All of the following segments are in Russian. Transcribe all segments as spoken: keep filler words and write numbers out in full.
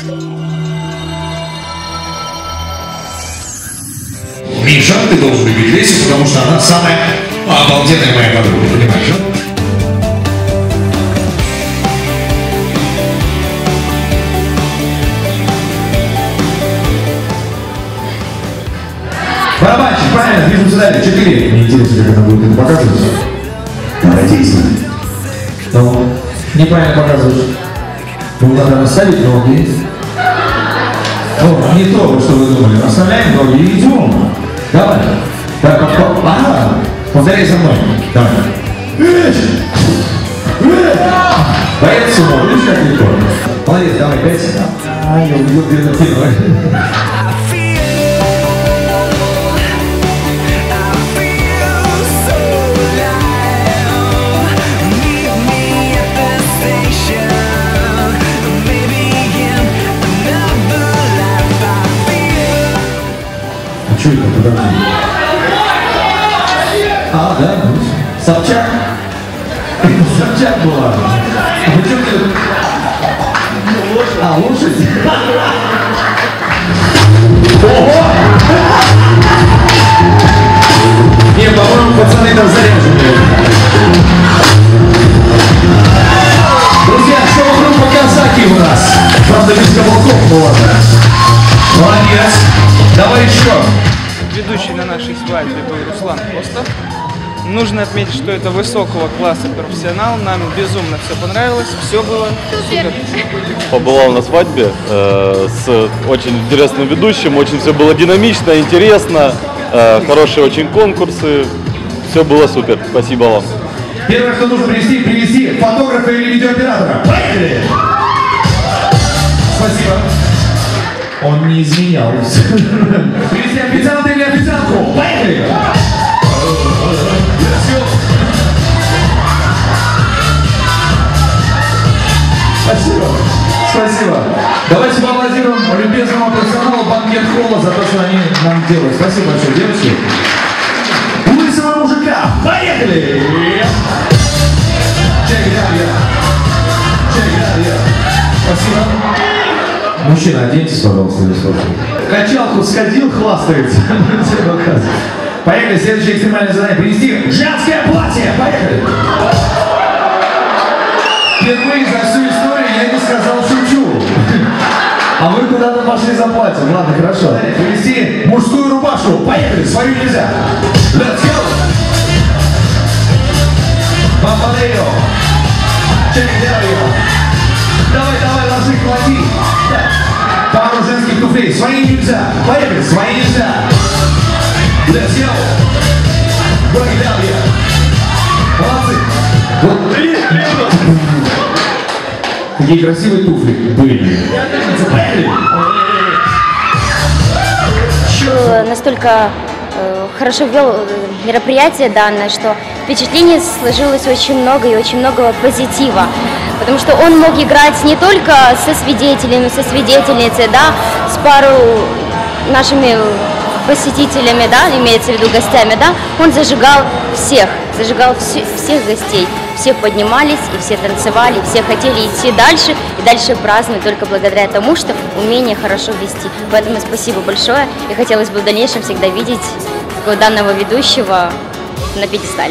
Миша, ты должен любить Лесю, потому что она самая обалденная моя подруга, понимаешь? Барабанщик, правильно, движемся далее. Четыре. Мне интересно, как она будет это показывать. Давай, действуй. Ну, неправильно показываешь. Ну, надо расставить ноги. Ну, не то, что вы думали. Расставляем ноги и идем. Давай. Так, ага. Повторяй за мной. Давай. Боец сумо, видишь, как легко? Молодец, давай, пять. А, я увидел, где это фильм. Что это, подожди? А, да? Собчак? Собчак была. А почему ты... А, лошадь? Ого! Не, по-моему, пацаны там заряжены. Друзья, что вокруг Казаки у нас? Правда, без каблуков, ну ладно. Молодец. Давай еще. Ведущий на нашей свадьбе был Руслан Костов. Нужно отметить, что это высокого класса профессионал. Нам безумно все понравилось, все было супер. Побывал на свадьбе э, с очень интересным ведущим, очень все было динамично, интересно, э, хорошие очень конкурсы, все было супер. Спасибо вам. Первое, что нужно привести, привести фотографа или видеооператора. Поехали! Спасибо. Он не изменял. Привези официанта или официантку. Поехали! Спасибо. Спасибо. Давайте поаплодируем любезному профессионалу банкет холла за то, что они нам делают. Спасибо большое, девочки. Лысого мужика. Поехали! Check it out, yeah. Check it out, yeah. Спасибо. Мужчина, оденьтесь, пожалуйста, или что? Качалку сходил, хвастается. Поехали, следующее экстремальное задание. Принести женское платье. Поехали. Впервые за всю историю я не сказал шучу. А вы куда-то пошли за платьем. Ладно, хорошо. Принести мужскую рубашку. Поехали, свою нельзя. Let's go. Бамбалео. Check it out, yo. Давай, давай, ложи, клади. Пару женских туфлей. Свои нельзя. Поехали, свои нельзя. Let's go. Break it down, yeah. Молодцы. Вот. Какие красивые туфли были. Поехали. Настолько э, хорошо вел мероприятие данное, что впечатлений сложилось очень много и очень много позитива. Потому что он мог играть не только со свидетелями, со свидетельницей, да, с пару нашими посетителями, да, имеется в виду гостями, да, он зажигал всех, зажигал все, всех гостей. Все поднимались, и все танцевали, и все хотели идти дальше, и дальше праздновать только благодаря тому, что умение хорошо вести. Поэтому спасибо большое, и хотелось бы в дальнейшем всегда видеть данного ведущего на пьедестале.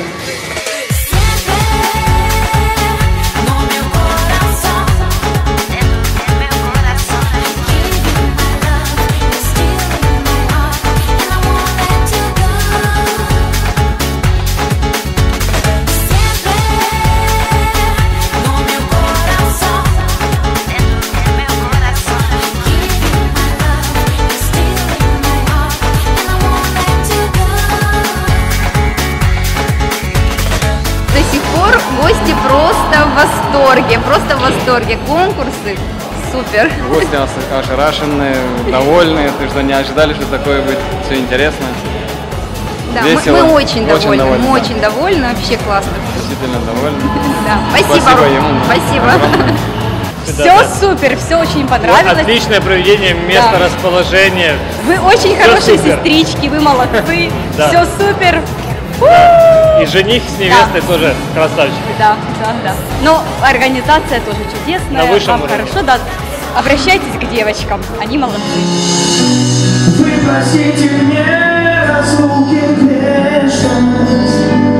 Гости просто в восторге, просто в восторге. Конкурсы супер. Гости ошарашенные, довольные, потому что не ожидали, что такое будет все интересно. Да, мы, мы очень, очень довольны, довольны, мы да. очень довольны, вообще классно. Действительно довольны. Да, спасибо. Спасибо ему. Спасибо. Все да, супер, все очень понравилось. Отличное проведение, место да. расположения. Вы очень все хорошие супер. Сестрички, вы молодцы. Да. Все супер. Да. И жених с невестой да. тоже красавчики. Да, да, да. Но организация тоже чудесная. На высшем Вам уровне. хорошо, да. Обращайтесь к девочкам, они молодцы. Вы простите мне разлуки грешность.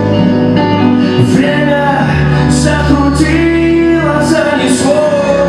Время закрутило, занесло.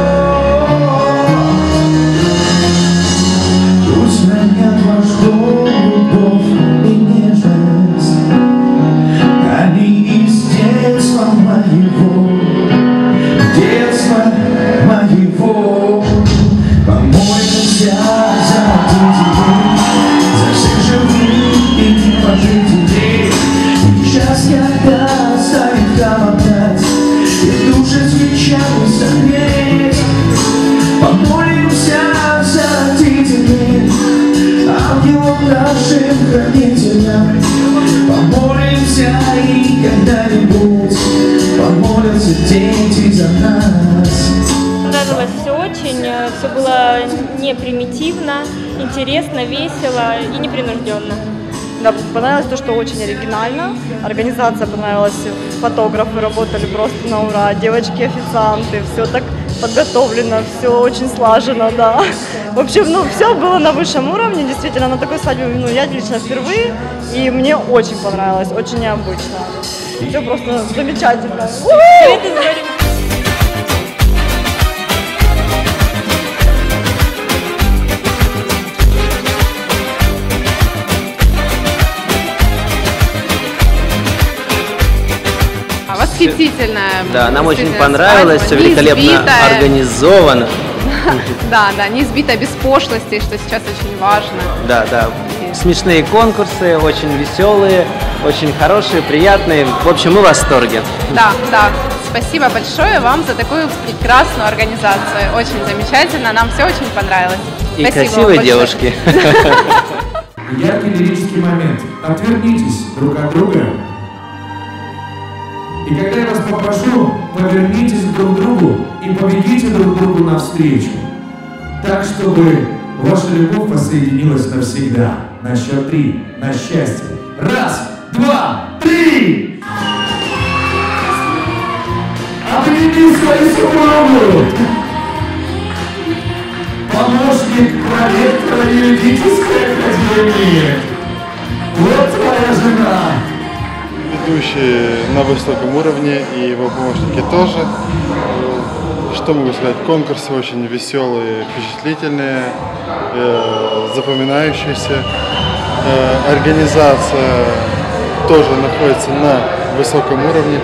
Пусть хранят ваш дом, любовь и нежность. Они из детства моего, детства моего. Помолимся за детей, за всех живых и небожителей. И час, когда станет там опять, и души свечами согреть. Помолимся за детей, ангелом нашим хранителям. Помолимся и когда-нибудь помолятся дети за нас. Понравилось все очень, все было не примитивно, интересно, весело и непринужденно. Да, понравилось то, что очень оригинально, организация понравилась, фотографы работали просто на ура, девочки-официанты, все так подготовлено, все очень слажено, да. В общем, ну, все было на высшем уровне, действительно, на такой свадьбе, ну, я лично впервые, и мне очень понравилось, очень необычно. Все просто замечательно. Восхитительная. Да, нам очень понравилось, все великолепно организовано. Да, да, не избито без пошлости, что сейчас очень важно. Да, да. Смешные конкурсы, очень веселые, очень хорошие, приятные. В общем, мы в восторге. Да, да. Спасибо большое вам за такую прекрасную организацию. Очень замечательно, нам все очень понравилось. И Спасибо красивые девушки. Яркий лирический момент. Отвернитесь друг от друга. И когда я вас попрошу, повернитесь друг к другу и побегите друг другу навстречу. Так, чтобы ваша любовь воссоединилась навсегда. На счет три. На счастье. Раз, два, три! Обними свою супругу! Помощник проректора юридической академии. Вот твоя жена. Ведущие на высоком уровне и его помощники тоже. Что могу сказать? Конкурсы очень веселые, впечатлительные, э, запоминающиеся. Э, организация тоже находится на высоком уровне.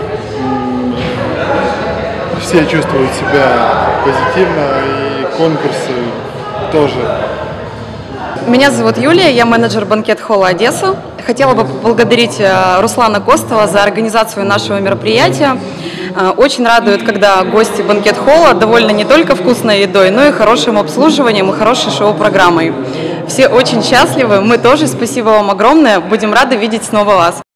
Все чувствуют себя позитивно, и конкурсы тоже. Меня зовут Юлия, я менеджер банкет-холла «Одесса». Хотела бы поблагодарить Руслана Костова за организацию нашего мероприятия. Очень радует, когда гости банкет-холла довольны не только вкусной едой, но и хорошим обслуживанием и хорошей шоу-программой. Все очень счастливы, мы тоже. Спасибо вам огромное, будем рады видеть снова вас.